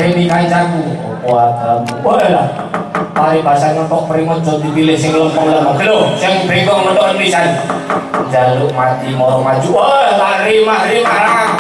mateni kancaku. Wadamu. Walah. Mari bahasa nontok Primojo dipilih sing lempeng-lempeng. Lho, sing bengkong nontok pisan. Jaluk mati moro maju. Wah, lari mah-rimah.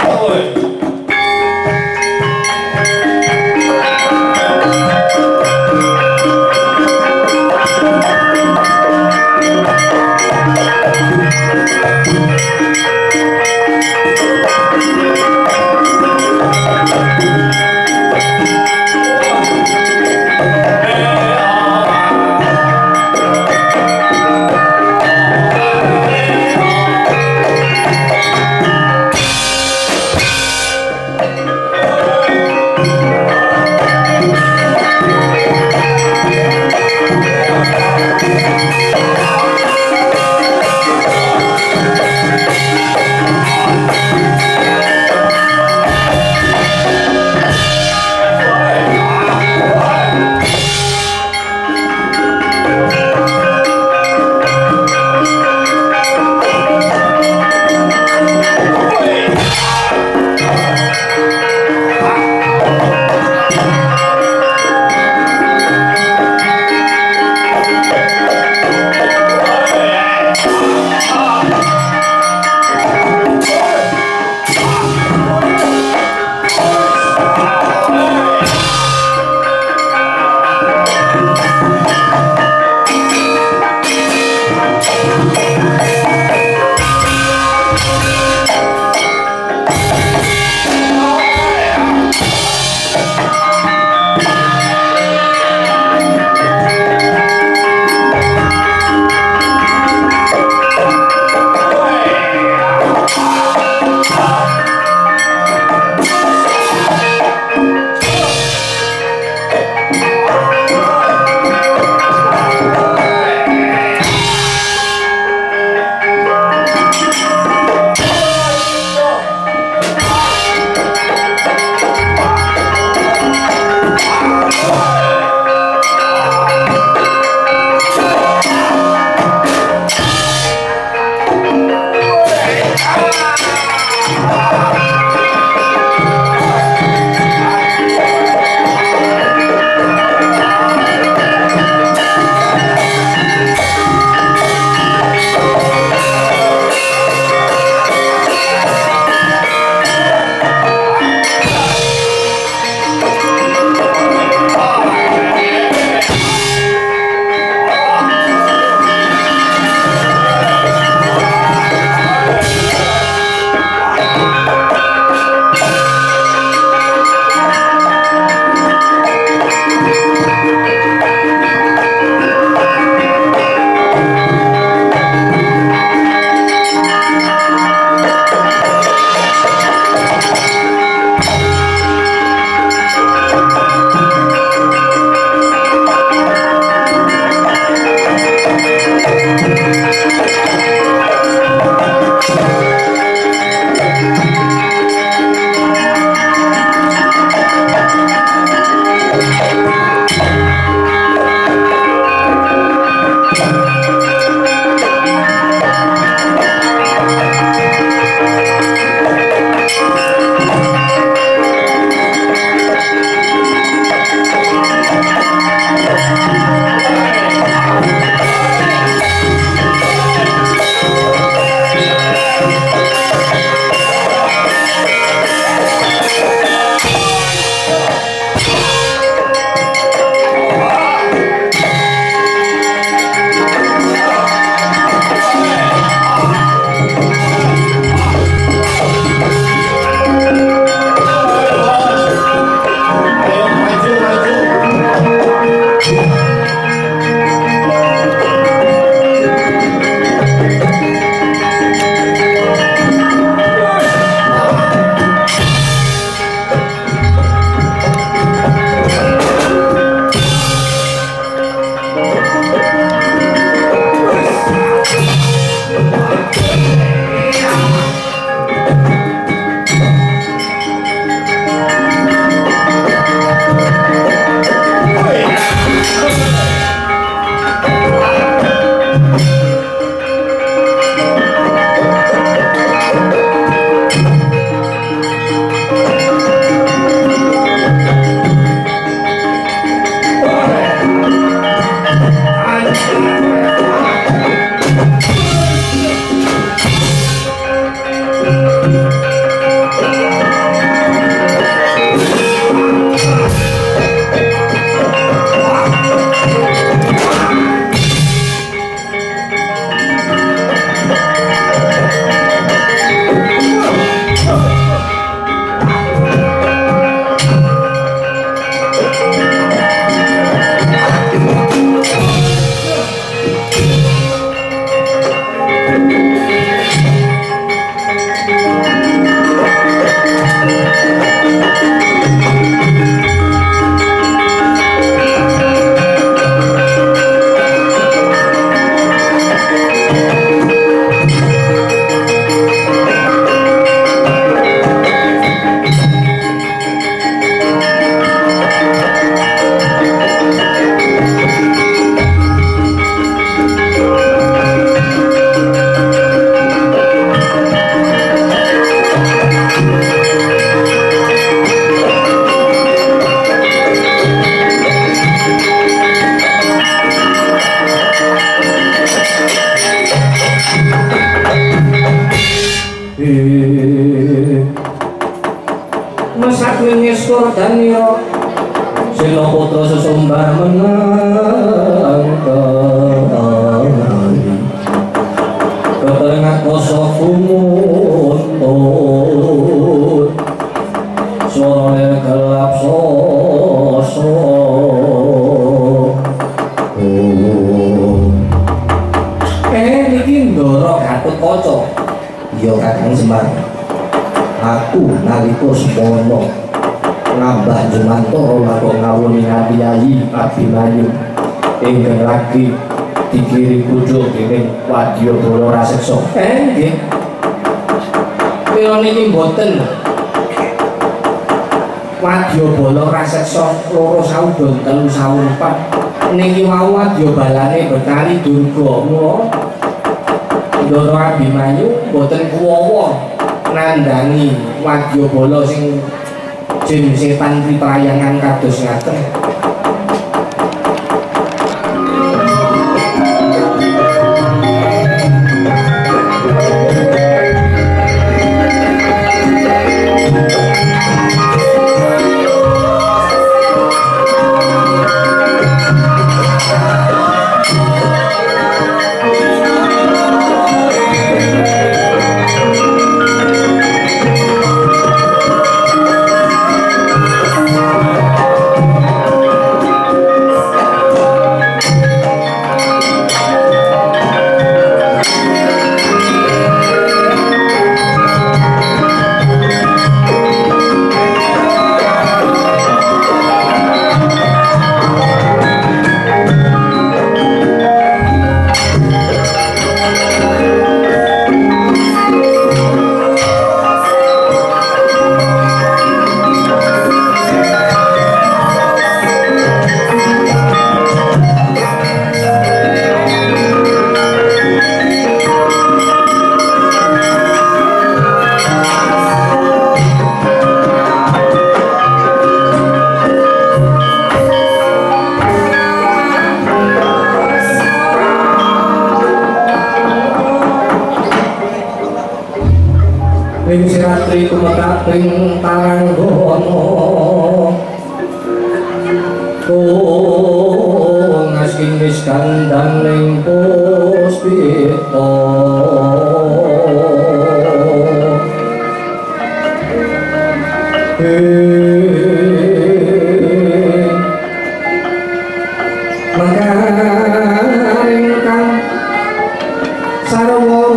putra sesumbar menang ketengah kosok kumuntut suara gelap sosok niki ndoro Gatotkaca ya Kakang Semar aku nalika semono ngambah Jumantara lakon ngawuni Yayi Abimanyu ingkang lagi dikirim pucuk dening Wadyabala Raseksa. Nggih. Kula niki mboten Wadyabala Raseksa 2 saudon 3 saun 4 niki wau Wadyabalane Betari Durga mula Ndara Abimanyu mboten kuwawa nandhangi Wadyabala sing jin setan pitrayangan kados ngaten. Ing siratri kumekaping taranggono kungas kinis kandang ning puspita mangkaring kang sarwa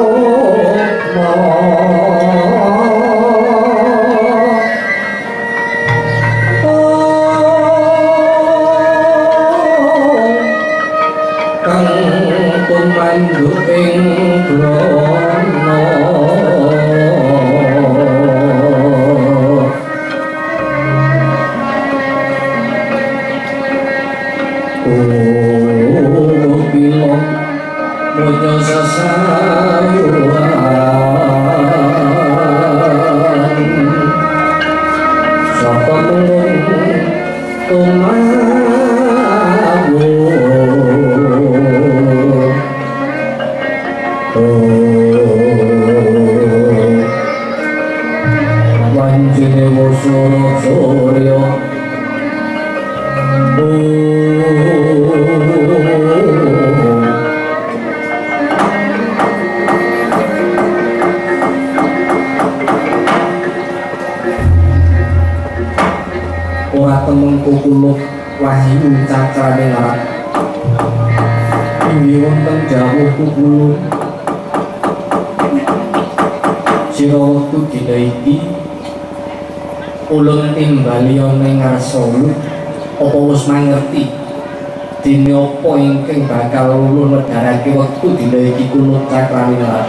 Kukuluk wahyu cakrane larat inggih wonten jawuh kukuluk sira wektu dina iki ulun timbali ana ing ngarsalu apa wis mangerti dene apa ingkang bakal ulun wedharake wektu dina iki kuluk cakrane larat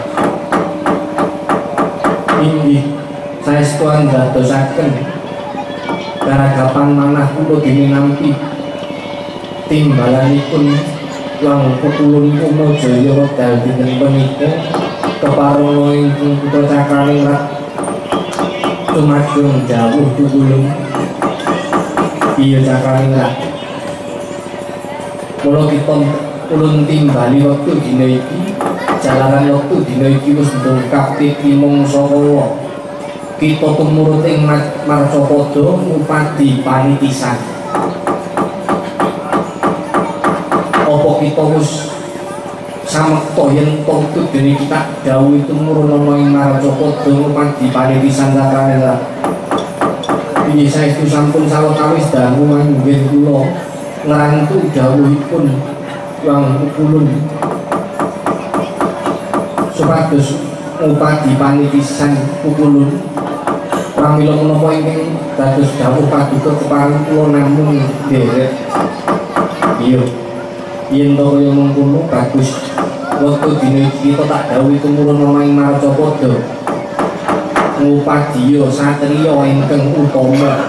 inggih saestu andadosaken garagapan manah kula dene nampi timbalanipun lang Kukulun Kumajaya wekdal dinten punika keparana ing kutha Cakraningrat tumajung jawuh Kukulun iya Cakraningrat mula kita ulun timbali wektu dina iki jalaran wektu dina iki wis ndongkap timung saka kita tumurut ing Marcapada ngupadi panitisan kita wis samekta yen tentu dene kita dawuh tumurun ana ing Maracapada mati panitisan Cakranendra. Inggih saestu sampun sawetawis dangu manggih kula ngrantu dawuhipun Wang Pukulun supados ngupadi panitisan Pukulun pramila menapa ingkang dados dawuh paduka kepareng kula namung derek. Iya yen to kaya mengkono bagus wektu dina iki kita tak dawuhi tumurun ana ing Maracapada ngupadiya satriya ingkang utama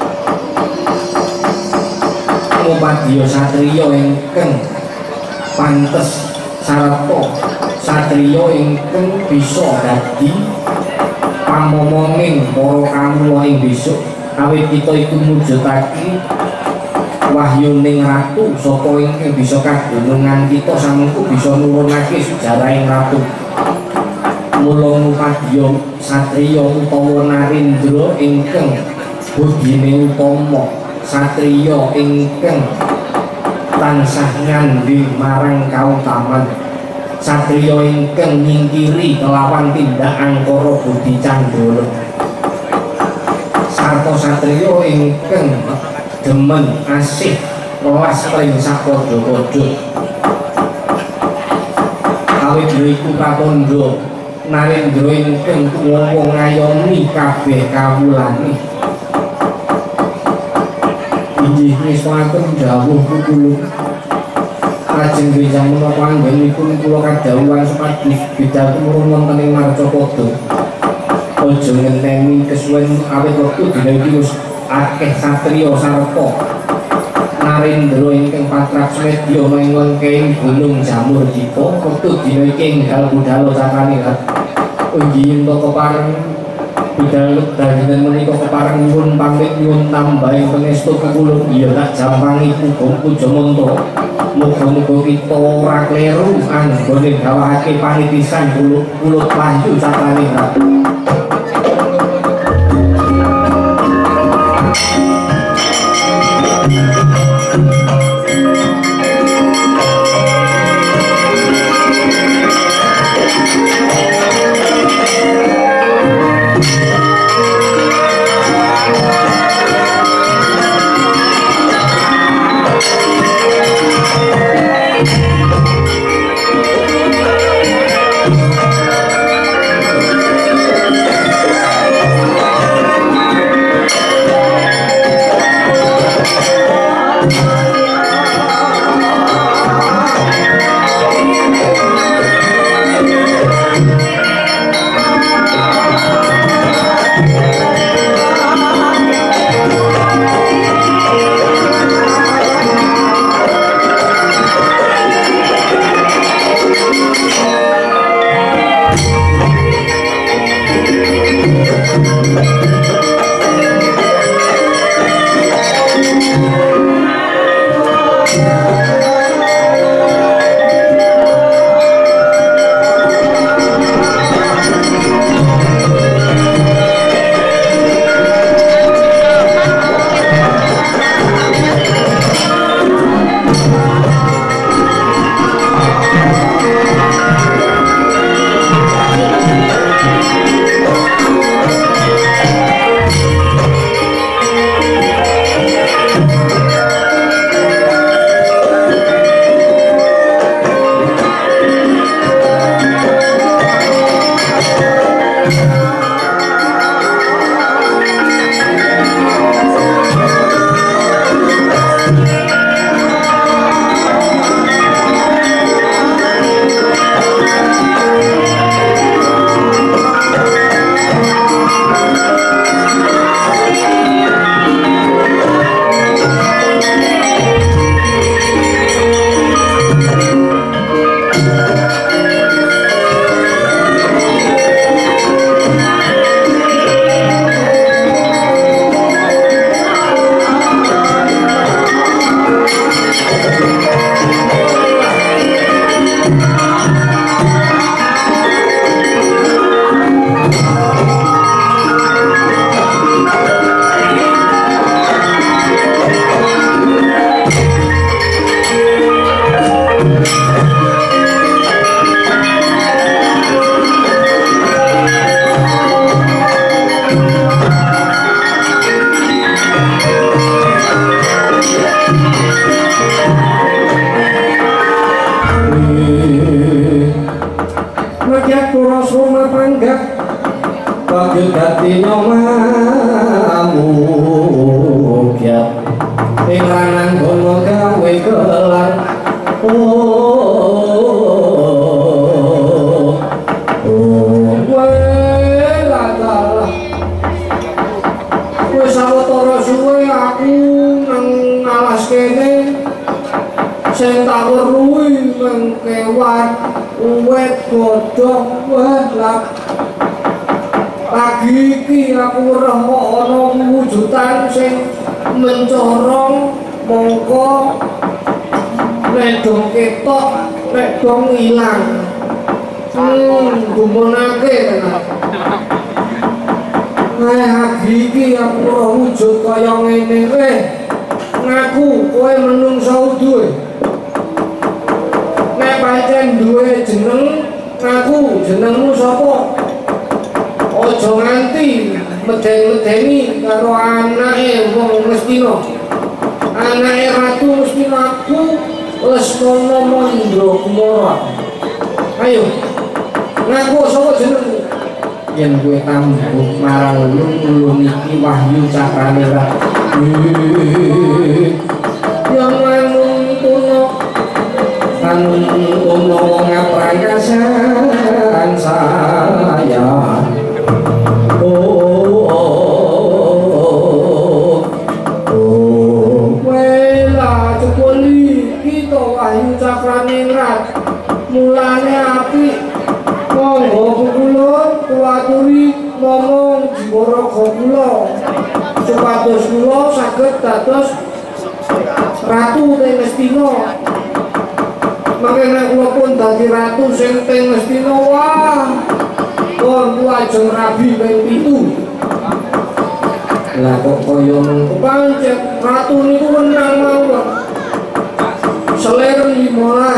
ngupadiya satriya ingkang pantes sarata satriya ingkang bisa dadi pamomonging para kawula ing besok awit kita iku mujudake wahyuning ratu sapa ingkang bisa kadunungan kita samengku bisa nurunake sejarahing ratu. Mula ngupadiya satriya utawa Narendra ingkang budine utama satriya ingkang tansah ngandhing marang kautaman satriya ingkang nyingkiri kelawan tindak angkara budi candala sarta satriya ingkang demen asih welas ring sapadha-padha awit iku pratandha Narendra ingkang wong ngayomi kabeh kawulane. Inggih nistakaken dawuh Pukulun lajeng benjang menapa anggenipun kula kadhawuhan supados bidal tumurun wonten ing Maracapada aja ngenteni kesuwen awit wektu dina iki wis akeh satriya sarta Narendra ingkang patraksmedya ana ing lengkeng Gunung Jamurdika wektu dina iki enggal budhal Cakranendra. Inggih ento kepareng bidal dagingan menika kepareng nyuwun pamit nyuwun tambahing pangestu Pukulun iya tak jampangi puja manta muga-muga kita ora kleru anggone gawahake panitisan pulut Wahyu Cakranendra. ing lanang gono gawe gelar wis sawetara suwe aku nang alas kene sing tak weruhi nang kewan uwet godhong welak lagi iki aku weruh ana wujudan sing mencorong mongko nek dong ketok nek dong ilang gumunake tenan lagi iki aku weruh wujud kaya ngene ngaku kowe menungso duwe nek pancen duwe jeneng ngaku jenengmu sapa aja nganti medeni-medeni karo anake wong Mestina anake ratu Mestina aku Lesmana Mandraguna ayo ngaku sapa jenengmu yen kowe tambuk marang ulun iki Wahyu Cakranira yang manungtuno ngaprakasan saya wela cepuli kita Wahyu Cakraningrat mulane apik monggo kula kuwaturi ngomong jiwaraga kula supados kula saged dados ratu teng Mestina mangke nek kula pun dadi ratu sing teng Mestina wah kon lajeng rabi ping 7 lah kok kaya ngono pancen ratu niku menang mawon selir 15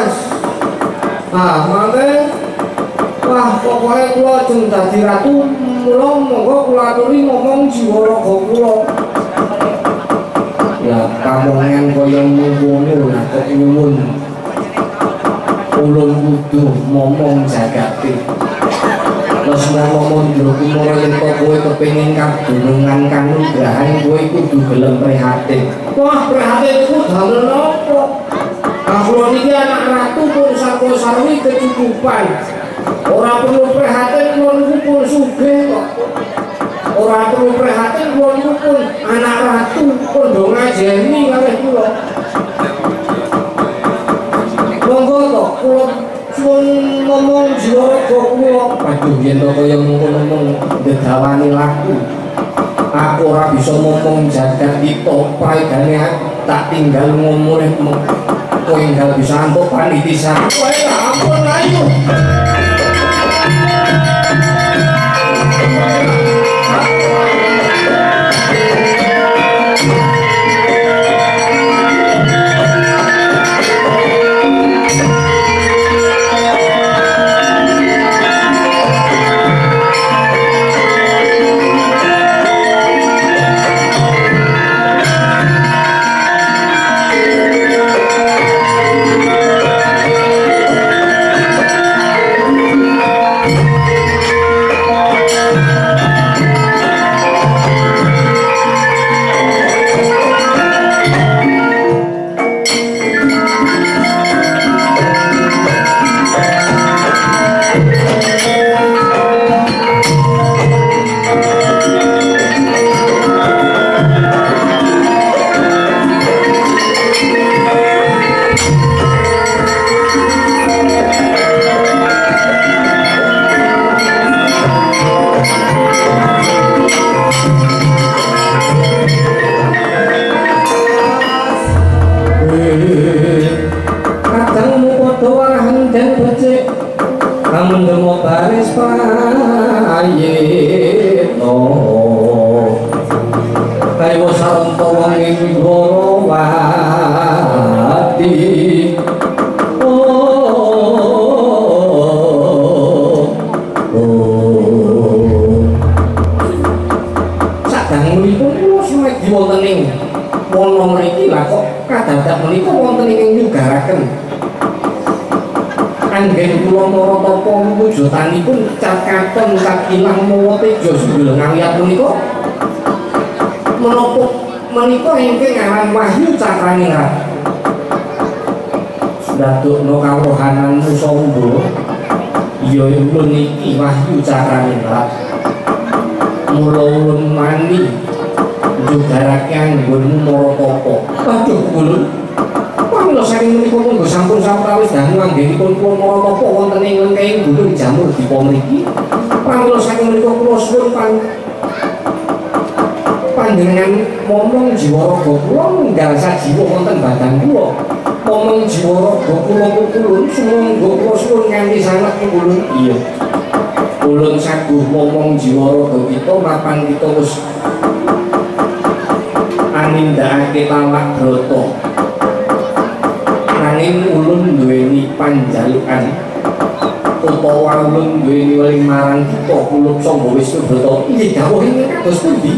mangke wah pokoknya kula ajeng dadi ratu mula monggo kula aturi ngomong jiwaraga kula lah pamongan kaya ngono lah kok nyuwun ulun kudu ngomong jagate Lesmana Mandraguna yen kowe kepengin kadunungan kanugrahan kowe kudu gelem prihatin wah prihatin iku damel napa kula niki anak ratu pun sarwa-sarwi kecukupan ora perlu prihatin kula niku pun sugih kok ora perlu prihatin kula niku pun anak ratu kondo ngajeni kalih kula monggo to kula suwun ngomong jiwaraga kula aduh yen to kaya ngono ndedawani laku aku ora bisa ngomong jagat kita praigane tak tinggal ngomong kowe enggal bisa antuk panitisan kowe ampun ayo anggen kula Maratapa wujudanipun cakaton kakilang mawa teja sunggul ngawiyat punika menapa menika ingkang aran Wahyu Cakraningrat ndadekno kawuhanan Nusamba ya ulun iki Wahyu Cakraningrat mula ulun mani njugarake anggonmu Maratapa. Aduh ulun pamila saking menika monggo sampun sawetawis dangu anggenipun kula Maratapa wonten ing lengkeng gunung Jamur Dipa mriki. Pamila saking menika kula suwun panjenengan momong jiwaraga kula nunggal sajiwa wonten badan kula. Momong jiwaraga kula kulun sumangga kula suwun nganti sanget kulun. Iya. Ulun saguh momong jiwaraga kita mapan kita wis anindakake talak brata. Nanging ulun duweni panjalukan utawa ulun duweni weling marang kita kula Sangga Wisnu Brata. Inggih dawuh ing kados pundi?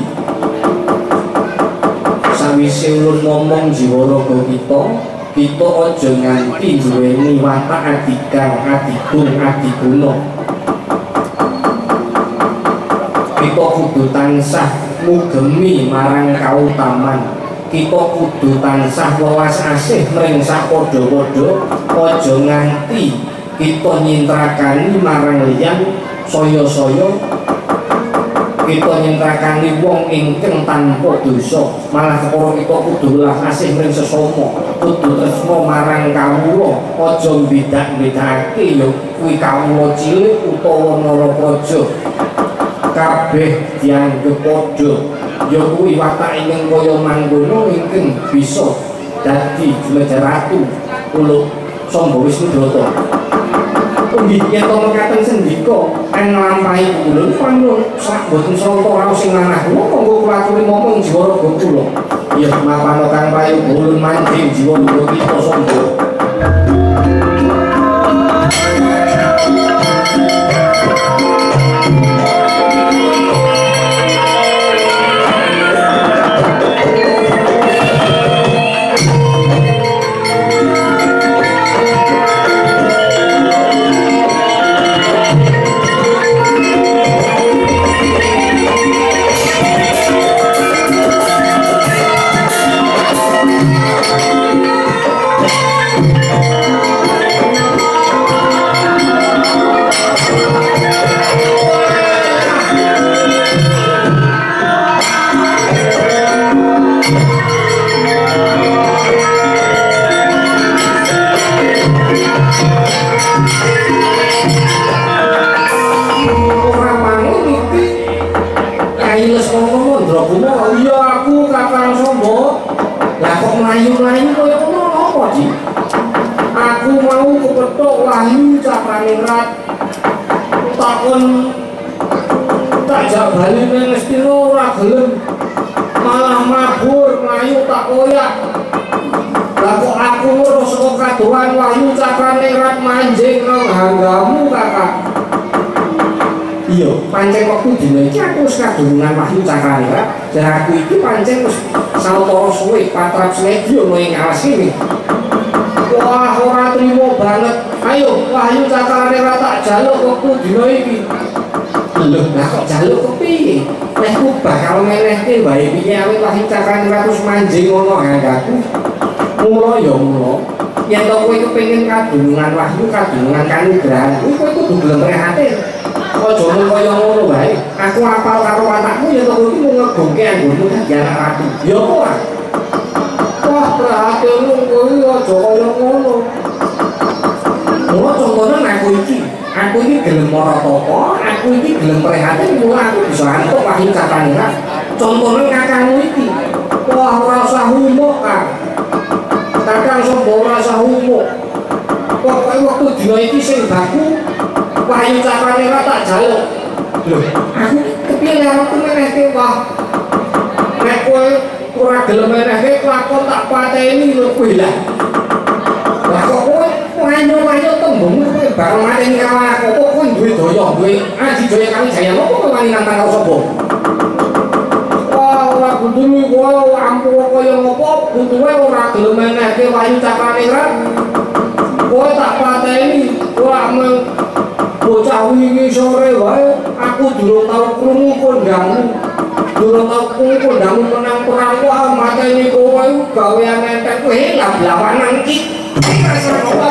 Sawise ulun momong jiwaraga kita aja nganti duweni watak adikang, adigung, adiguna. Kita kudu tansah ngugemi marang kautaman. Kita kudu tansah welas asih mring sapadha-padha, aja nganti kita nyintrakani marang liyan saya-saya kita nyintrakani wong ingkang tanpa dosa. Malah kepara kita kudu welas asih mring sesama, kudu tresna marang kawula, aja mbedak-bedakake ya kuwi kawula cilik utawa Narapraja. Kabeh dianggep padha ya kuwi watak ingkang kaya mangkono ingkang bisa dadi jlejar ratu kula Sangga Wisnu Brata. Inggih yen to mekaten sendika nglampahi kula pamrih sak boten srata raos sing manah kula kanggo kula aturi momong jiwaraga kula. Ya mapana kang payu ulun mancing jiwa kita Sangga. Melayu-melayu kaya ngono apa Ji? Aku mau kepethuk Wahyu Cakraningrat takon tak jak bali nang Ngastina ora gelem, malah mabur melayu tak koyak. Lah kok aku ngurus saka kadohan Wahyu Cakraningrat manjing nang hanggamu Kakak. Iya, pancen waktu dina iki aku wis kadunungan Wahyu Cakraningrat. Dan aku iki pancen wis sawetara suwe patrap semedi ana ing alas kene. Wah, ora trimo banget. Ayo Wahyu Cakraningrat tak jaluk waktu dina iki. Lho, lah kok jaluk kepiye? Nek ku bakal menehke wae piye awit Wahyu Cakraningrat wis manjing ana hanggaku. Mula ya mula. Yen to kowe kepengin kadunungan Wahyu, kadunungan kanugrahan, kowe kudu gelem prihatin. Aja mung kaya ngono wae. Aku apal karo watakmu ya to iki mung ngebongke anggonmu dadi anak ratu. Ya ora. Wah, perhatianmu kowe aja kaya ngono. Mula contone aku iki gelem Maratapa, aku iki gelem prihatin mula aku bisa antuk Wahyu Cakraningrat. Contone kakangmu iki. Wah, ora usah humuk, Kang. Kakang Sangga ora usah humuk. Pokoke wektu dina iki sing baku Wahyu Cakraningrat tak jaluk. Lho, aku kepiye aku menehke wah. Nek kowe ora gelem menehke lakon tak pateni lho kowe lah. Lah kok kowe wanyo-wanyo tembungmu kowe bareng mateni karo aku, kok kowe duwe daya, duwe aji daya kali jaya apa kowe wani nantang karo sapa? Wah, ora kudu kowe ampuh kaya ngopo, butuhe ora gelem menehke Wahyu Cakraningrat. Kowe tak pateni, ora mung bocah wingi sore wae aku durung tau krungu kondangmu. Durataku kondang menang perang wah mateni kowe gawean entek kowe lawanan iki. Rasa kowe.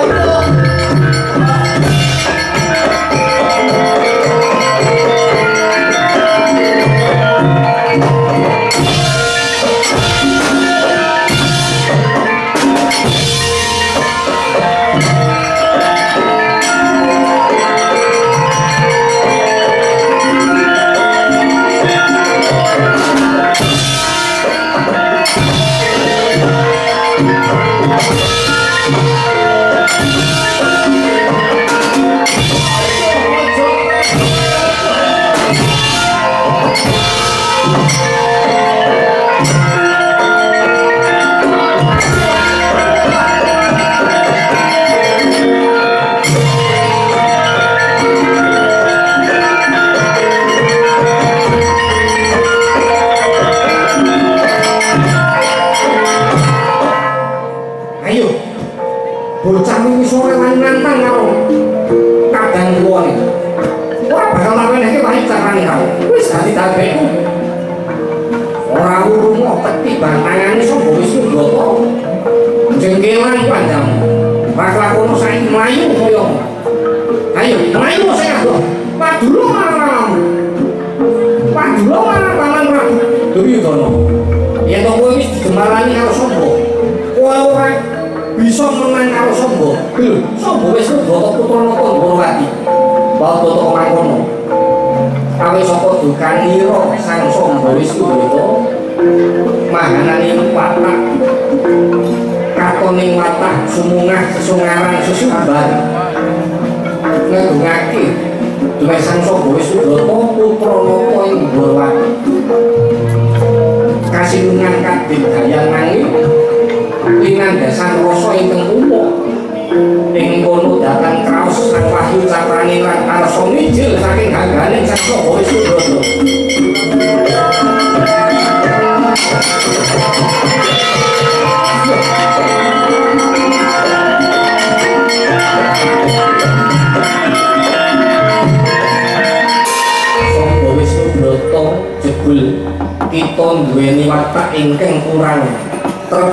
Ingkang kurang trep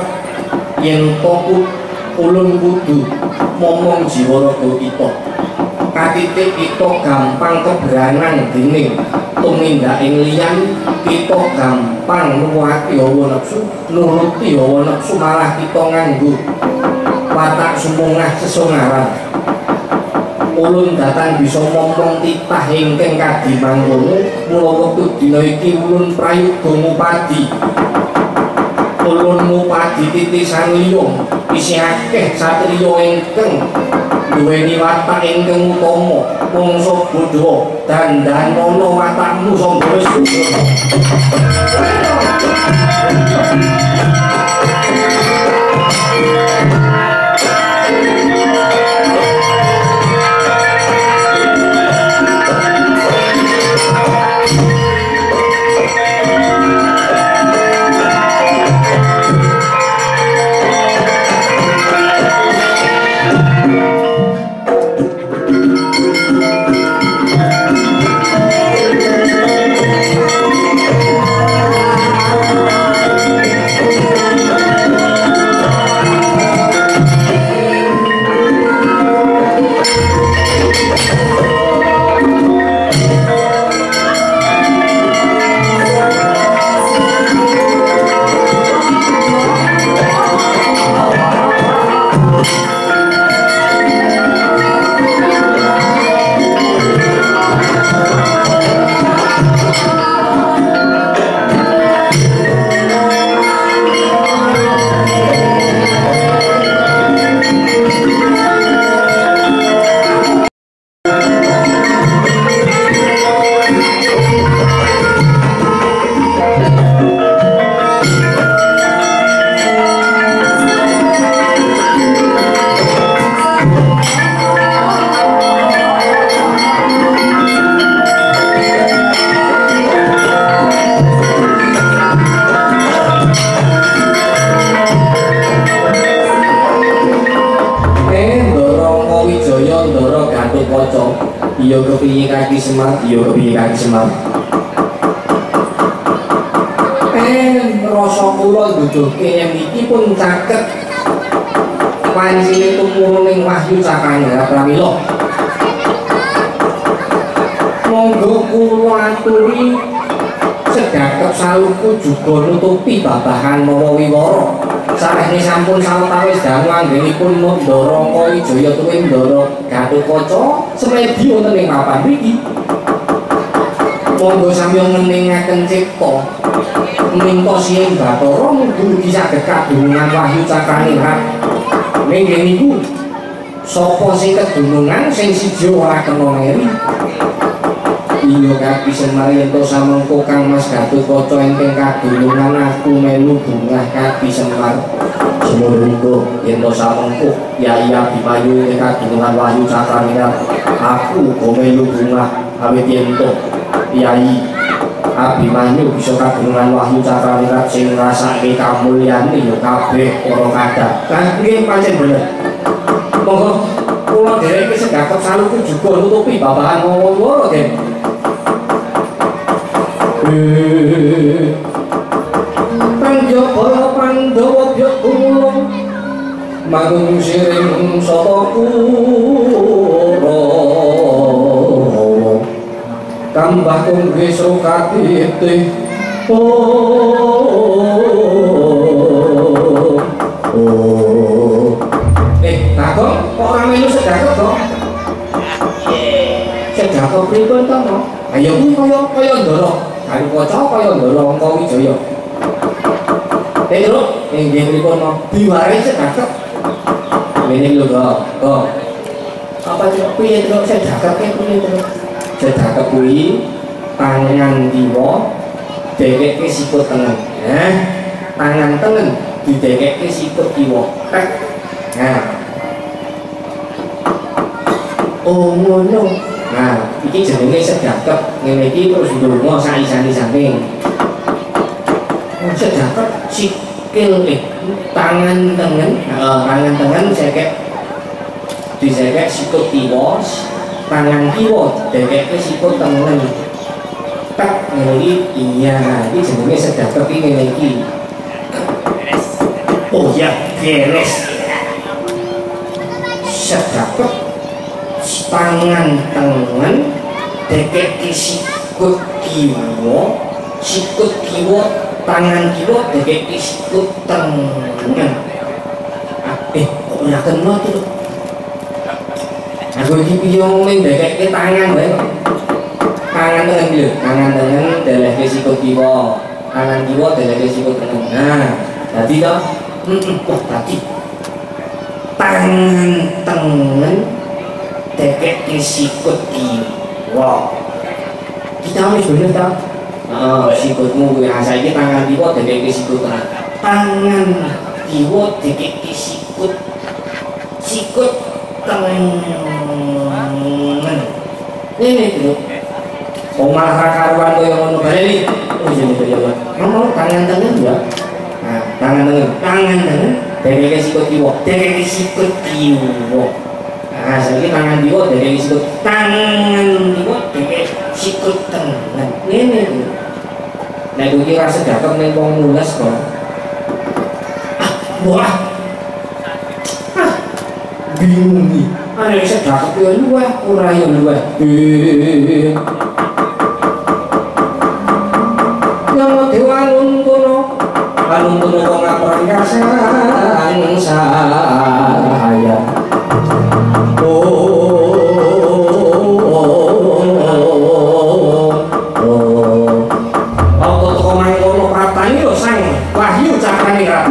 yen to ulun kudu momong jiwaraga kita katitik kita gampang kebranan dening tumindhaking liyan kita gampang nuwuhake hawa nafsu nuruti hawa nafsu malah kita nganggo watak sumungah sesungaran ulun datang bisa momong titah ingkang kadi mangkono mula wektu dina iki ulun prayoga ngupadi ulun ngupadi titisan liya isih akeh satriya ingkang duweni watak ingkang utama mungsuh Buddha dandana watakmu sangga wis Iya kepingin kaki Semar. rasa kula nduduhke yen iki pun caket pancine tumurune wahyu cakane pramila. Monggo kula aturi sedhakep saluku juga nutupi babahan mawa wiwara. Sarehne sampun sawetawis dangu anggenipun Ndara Wijaya tuwin Ndara Gatotkaca semedi wonten ing papan mriki. Monggo samya ngeningaken cipta minta Sing Bathara mugi-mugi saged kadunungan wahyu cakraningrat. Nggih niku sapa sing kedunungan sing siji ora kena ngeri. Iya Kaki Semar ento samengko Kang Mas Gatotkaca ingkang kadunungan aku melu bungah Kaki Semar. Semuriko ento samengko Yai Abimanyu ingkang kadunungan wahyu cakraningrat. Aku uga melu bungah awit ento Yai Abimanyu bisa kadunungan wahyu cakraningrat sing ngrasake kamulyane ya kabeh para kadang. Nggih pancen bener. Monggo kula dhereke sedhakep saluku juga nutupi babahan mawa Den. Panjaba Pandhawa Byakumula mangun siring sapa kura kambah kungge srukatite Kakong kok ora melu sedhakep kok? Sedhakep pripun to no? Ayo kuwi kaya Ndara Gatotkaca kaya Ndara Wijaya. Terus nggih pripun no? Diwarai sedhakep. Ngene lho kok. Apa piye terus sedhakep piye terus? Sedhakep kuwi tangan kiwa dekekke sikut tengen. Tangan tengen didekekke sikut kiwa. Nah. Oh ngono. Nah, iki jenenge sedhakep. Ngene iki terus ndonga saisane-isane. Sedhakep sikil tangan tengen, tangan tengen disekek sikut kiwa, tangan kiwa dekekke sikut tengen. Tak ngene iki iya, iki jenenge sedhakep iki ngene iki. Oh ya, beres. Sedhakep tangan tengen dekekke sikut kiwa tangan kiwa dekekke sikut tengen. Kok ora kena to? Aku iki piye ngomong dekekke tangan wae. Tangan tengen lho, tangan tengen dekekke sikut kiwa, tangan kiwa dekekke sikut tengen. Nah, dadi to kok tadi tangan tengen dekekke sikut kiwa. Kita wis bener ta? Sikutmu kuwi saiki tangan kiwa dekekke sikut tengen. Tangan kiwa dekekke sikut tengen. Ini lho. Omah ra karuan koyo ngono baleni. Oh jane kaya ngomong tangan tengen ya. Nah, tangan tengen dekekke sikut kiwa, dekekke sikut kiwa. Nah, saiki tangan kiwa dekekke sikut sikut tengen. Ngene lho. Nek kuwi ra sedhakep ning wong nulis kok. Wah. Bingung iki. Ana sedhakep yo luwih, ora yo luwih. Namo dewa nuntuno kok ngapuran kasan saya. Wahyu Cakraningrat.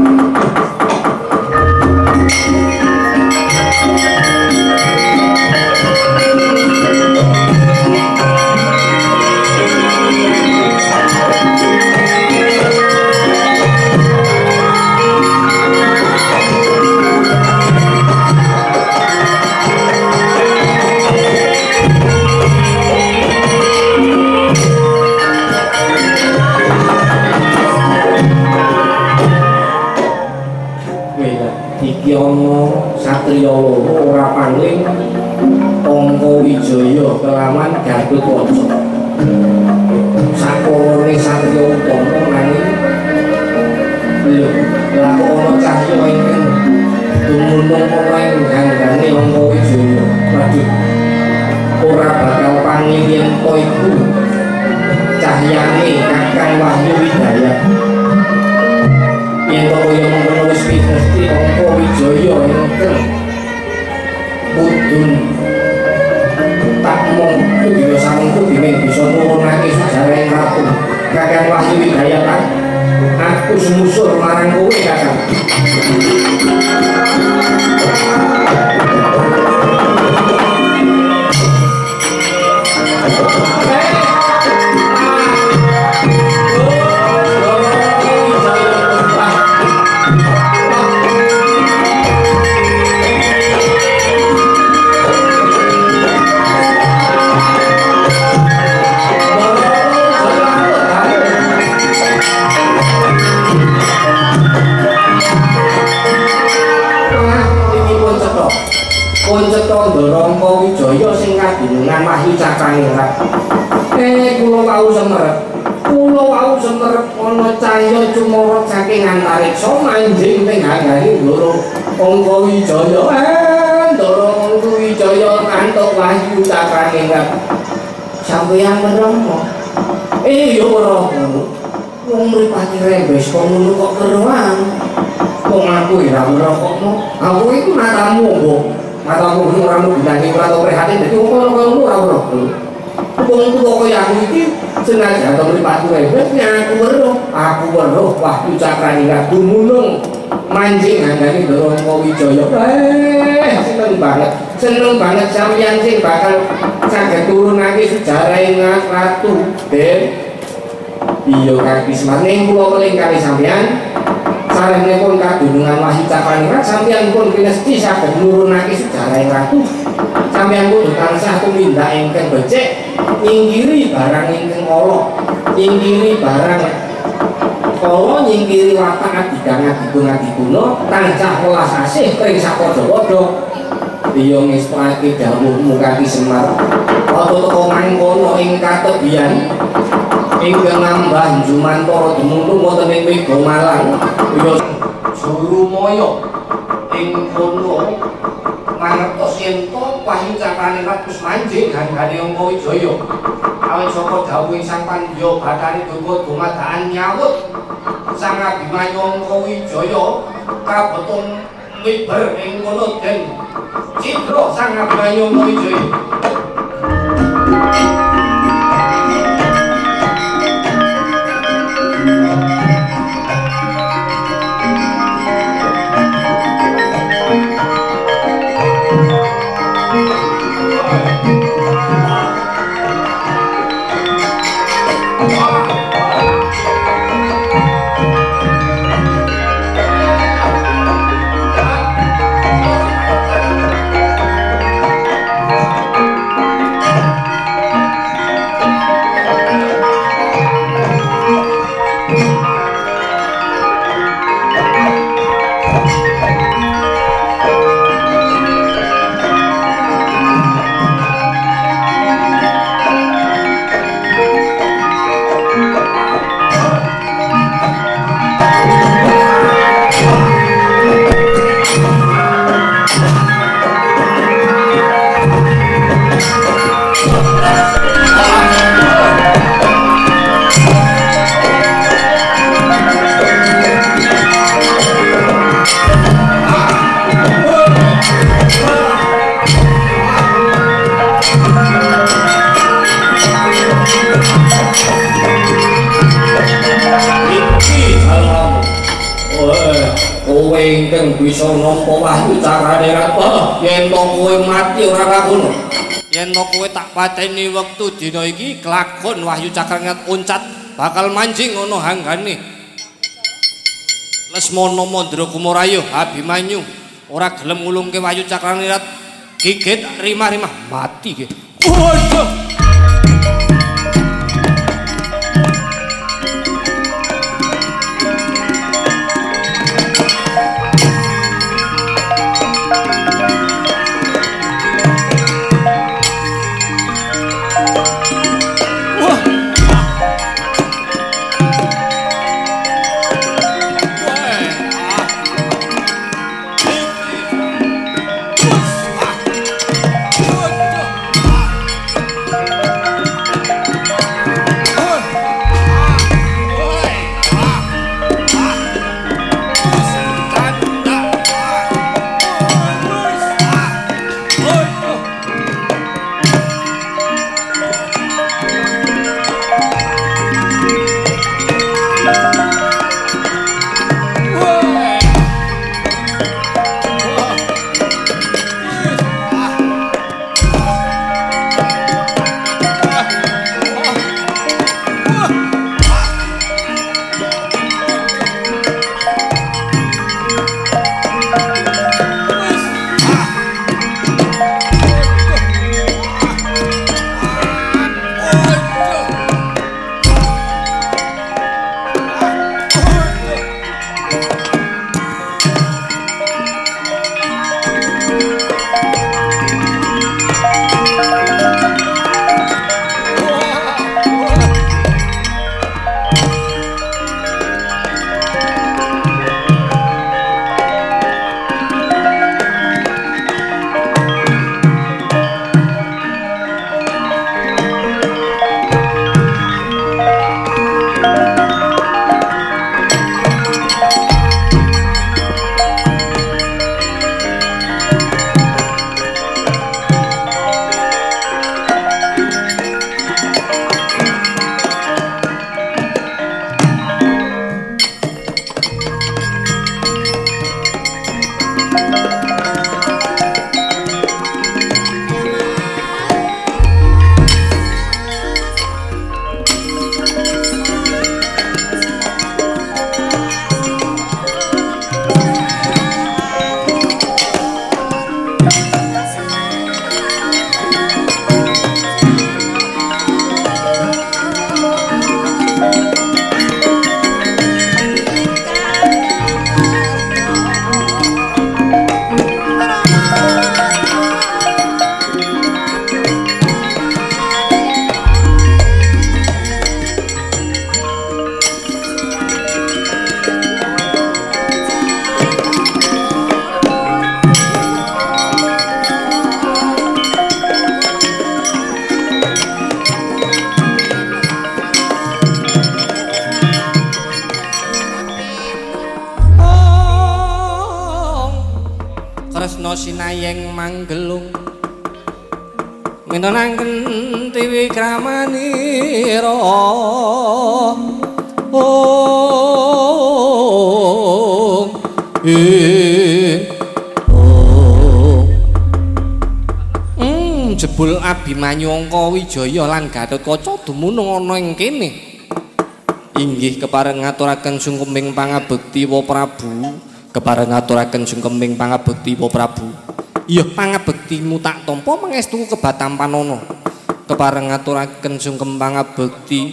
Iki ana satriya loro ora pangling Angka Wijaya kelawan Gatotkaca. Sakurane satriya utama nanging lho laku ana cahya ingkang dumunung ing ganggane Angka Wijaya. Waduh ora bakal pangi yen to iku cahyane Kakang Wahyu Widayat. Yen to kaya mengkono wis pingerti Angka Wijaya ingkang pudun tak mung dina samengko dene bisa nurunake sejarah ratu Kakang Wahyu Widayat. Aku semusur marang kowe Kakang. Poncetha Ndara Angka Wijaya sing kadunungan Wahyu Cakraningrat. Kula wau semerep ana cahya cumorot saking antariksa manjing teng gangane Ndara Angka Wijaya. Ndara Angka Wijaya kantuk Wahyu Cakraningrat. Sampeyan merem. Ya ora ngono. Wong mripate rembes kok ngono kok keruan. Wong aku ora ngrokokno. Aku iku matamu, Mbok. Matamu ora mbenani ora tau prihatin dadi wong kono ora ora. Wong tuwa kaya aku iki senajan to mripatku rembes aku weruh Wahyu Cakraningrat dumunung manjing gandane Ndara Angka Wijaya. Seneng banget sampeyan sing bakal saged turunake sejarah ratu Den. Iya Kang Bismar ning kula weling kali sampeyan sarenipun kadunungan Wahyu Cakraningrat sampeyan pun pinesti saged nurunake sejarah ratu. Sampeyan kudu tansah tumindak ingkang becik, nyinggiri barang ingkang ala, nyinggiri barang ala, nyinggiri watak adidang-adiduna, tansah welas asih pring sapadha-padha. Iya ngestake dawuhmu Kaki Semar. Apa teka mangkono ing katebian ingkang nambah Jumantara dumunung wonten ing Mega Malang. Ya Jurumaya ing kono mangertos yen to Wahyu Cakraningrat wis manjing ganggane Angka Wijaya. Awit saka dawuhing Sang Pandya Bathari Durga dumadakan nyawut Sang Abimanyu Angka Wijaya kabetung miber ing kono Den Citra Sang Abimanyu Angka Wijaya. Bisa nampa Wahyu Cakraningrat yen to kowe mati ora kagono. Yen to kowe tak pateni wektu dina iki kelakon Wahyu Cakraningrat oncat bakal manjing ana hanggane Lesmana Mandra Kumarayu Abimanyu ora gelem ngulungke Wahyu Cakraningrat gigit rimah-rimah mati ge. Waduh. Sinayeng manggelung minonangken tiwi kramanira jebul Abimanyu Angka Wijaya lan Gatotkaca dumunung ana ing kene inggih kepareng ngaturaken sungkeming pangabekti wa Prabu kepareng ngaturaken sungkeming pangabekti wa Prabu. Iya pangabektimu tak tampa mangestu kebatampanana. Kepareng ngaturaken sungkem pangabekti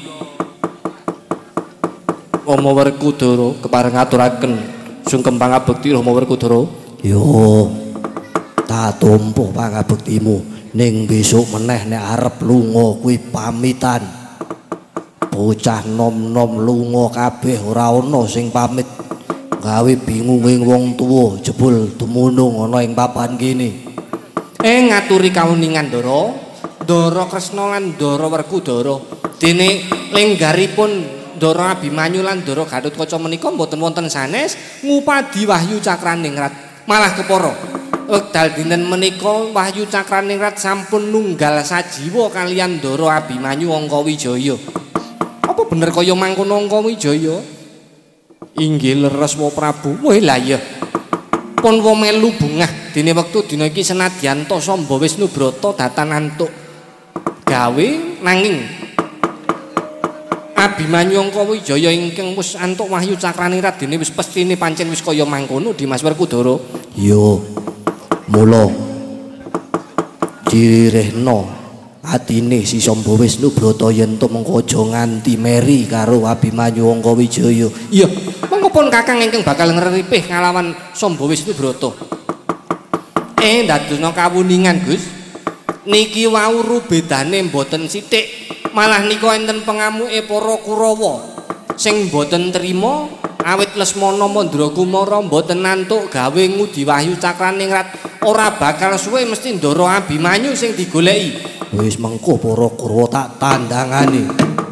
Rama Werkudara, kepareng ngaturaken sungkem pangabekti Rama Werkudara. Yo. Tak tampa pangabektimu ning besok meneh nek arep lunga kuwi pamitan. Bocah nom-nom lunga kabeh ora ana sing pamit. Gawe bingunging wong tuwa jebul dumunung ana ing papan kene. Ngaturi kawuningan Ndara Kresna lan Ndara Werkudara. Dene lenggaripun Ndara Abimanyu lan Ndara Gatotkaca menika mboten wonten sanes ngupadi Wahyu Cakraningrat. Malah kepara wekdal dinten menika Wahyu Cakraningrat sampun nunggal sajiwa kaliyan Ndara Abimanyu Angka Wijaya. Apa bener kaya mangkono Angka Wijaya? Inggih leres wa Prabu. Wah lha iya. Pun wa melu bungah dene wektu dina iki senadyan to Samba Wisnubrata datan antuk gawe nanging Abimanyu Angka Wijaya ingkang wis antuk Wahyu Cakraningrat dene wis pestine pancen wis kaya mangkono Dimas Werkudara. Yo. Mula direhna atine si Samba Wisnubrata yen to mengko aja nganti meri karo Abimanyu Angka Wijaya. Iya, mengko pun Kakang ingkang bakal ngripih nglawan Samba Wisnubrata. Ndadosna kawuningan, Gus. Niki wau rubedane mboten sithik, malah nika enten pengamuke para Kurawa sing mboten trima awit Lesmana Mandrakumara mboten nantuk gawe ngudi Wahyu Cakraningrat. Ora bakal suwe mesti Ndara Abimanyu sing digoleki. Wis mengko para Kurawa tak tandangane.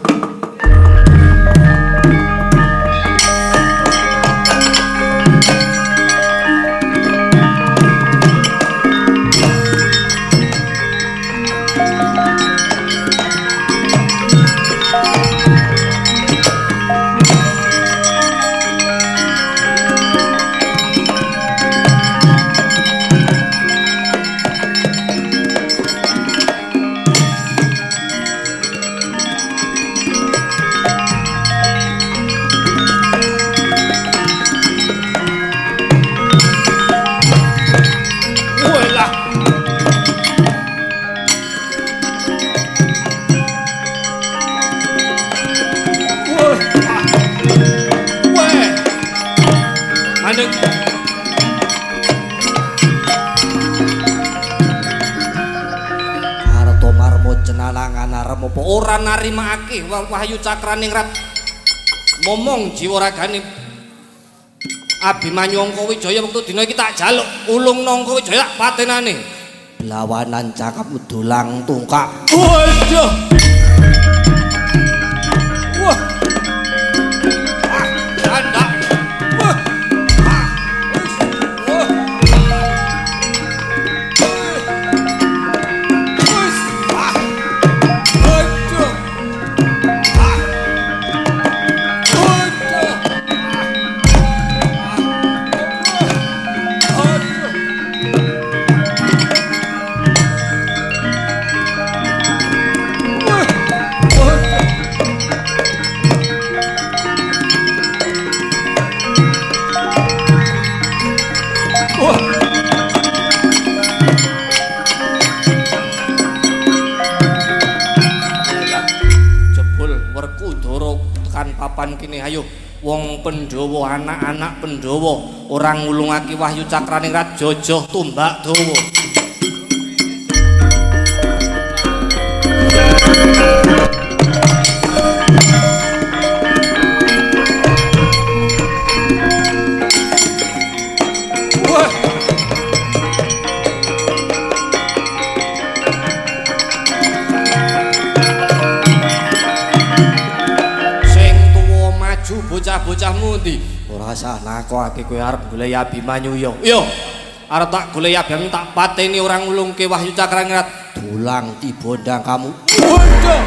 Ora narimakake Wahyu Cakraningrat momong jiwa ragane Abimanyu Angka Wijaya wektu dina iki tak jaluk ulung Angka Wijaya patenane lawanan cakap dulang tungkak. Waduh. Wah. Anda. Wah. Oh papan kene ayo wong Pandhawa anak-anak Pandhawa ora ngulungake Wahyu Cakraningrat jojoh tumbak dawa. Bocah-bocahmu ndi? Ora usah nakokake kowe arep golek Abimanyu ya. Iya. Arep tak golek Abimanyu tak pateni ora ngulungke Wahyu Cakraningrat. Dulang tiba ndang kamu. Waduh.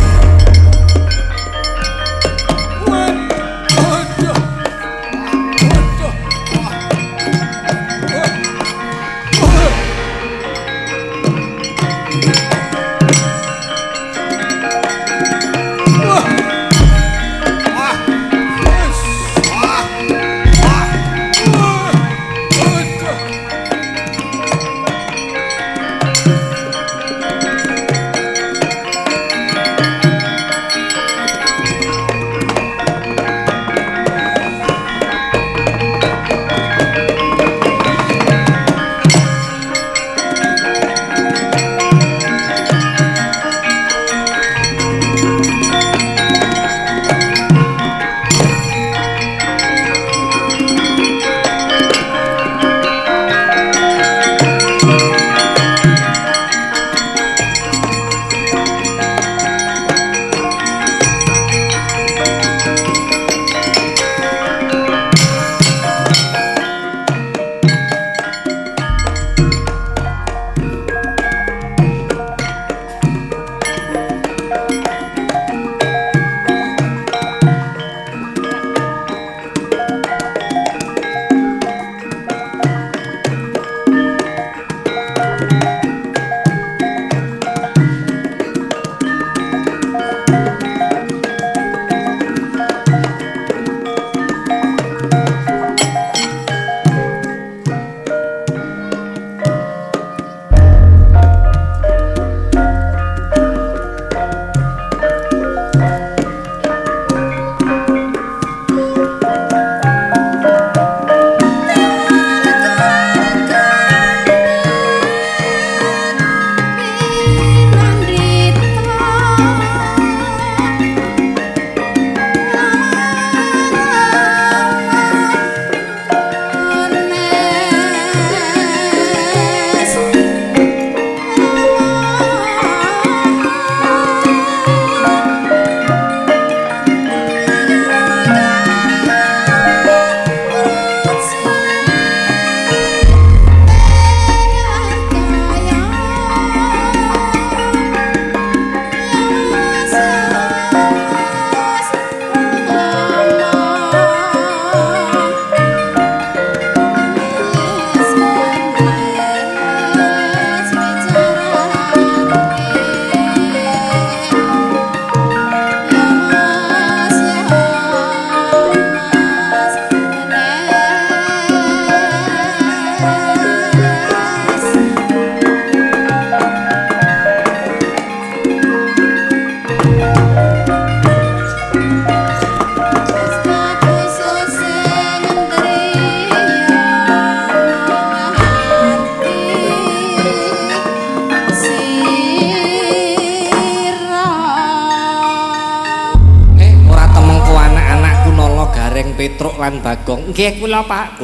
Petruk lan Bagong. Nggih kula Pak.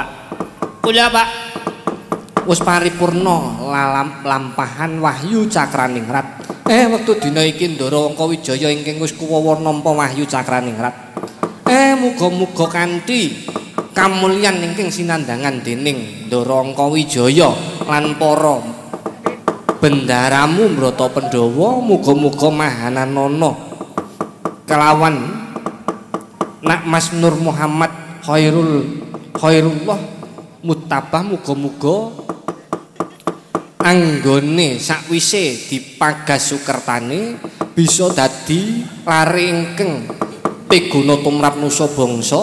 Kula Pak. Wis paripurna lampahan Wahyu Cakraningrat. Wektu dina iki Ndara Angkawijaya ingkang wis kuwawa nampa Wahyu Cakraningrat. Muga-muga kanthi kamulyan ingkang sinandhangan dening Ndara Angkawijaya lan para bendaramu Mrata Pandhawa, muga-muga mahananana kelawan Nak Mas Nur Muhammad Khairullah Muttabah muga-muga anggone sakwise dipagas sukertane bisa dadi lare ingkang piguna tumrap nusa bangsa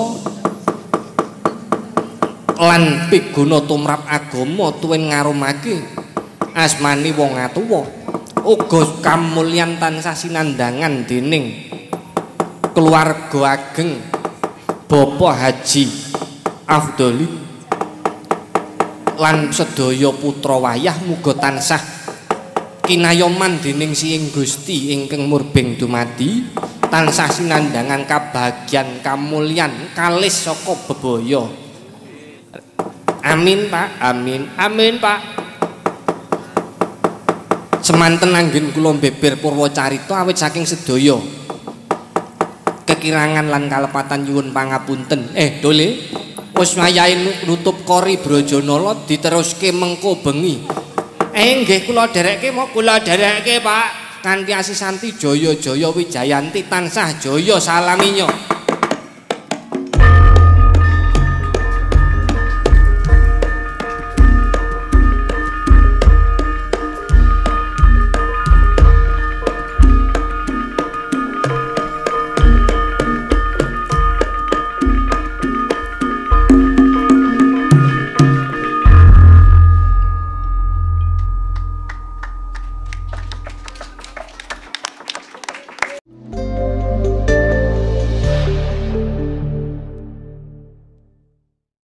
lan piguna tumrap agama tuwin ngarumake asmani wong atuwa uga kamulyan tansah sinandhangan dening keluarga ageng Bapak Haji Afdoli lan sedaya putra wayah muga tansah kinayoman dening Siing Gusti ingkang murbeng dumadi tansah sinandhangan kabagyan kamulyan kalis saka bebaya. Amin Pak, amin, amin Pak. Semanten anggen kula beber Purwacarita awit saking sedaya kekirangan lan kalepatan nyuwun pangapunten. Dole wis wayahe nutup kori Brajanala diteruske mengko bengi. Nggih kula dherekke Pak kanthi asisanti jaya-jaya wijayanti tansah jaya salaminyo.